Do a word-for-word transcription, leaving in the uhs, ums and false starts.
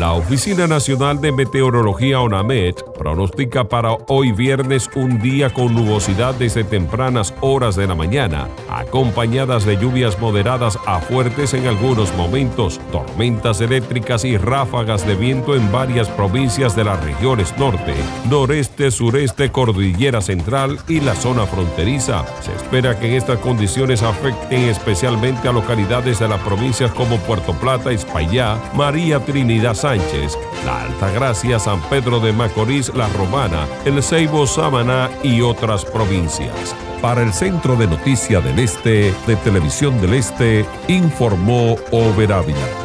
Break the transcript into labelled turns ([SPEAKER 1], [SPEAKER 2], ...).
[SPEAKER 1] La Oficina Nacional de Meteorología ONAMET pronostica para hoy viernes un día con nubosidad desde tempranas horas de la mañana, acompañadas de lluvias moderadas a fuertes en algunos momentos, tormentas eléctricas y ráfagas de viento en varias provincias de las regiones norte, noreste, sureste, cordillera central y la zona fronteriza. Se espera que estas condiciones afecten especialmente a localidades de las provincias como Puerto Plata, Espaillá, María Trinidad Sánchez, La Altagracia, San Pedro de Macorís, La Romana, El Ceibo, Samaná y otras provincias. Para el Centro de Noticias del Este de Televisión del Este, informó Over Ávila.